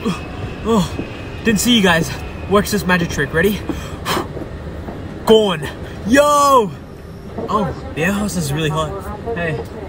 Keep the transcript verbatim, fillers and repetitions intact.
Oh, didn't see you guys. Watch this magic trick. Ready? Gone. Yo! Oh, the air house is really hot. Hey.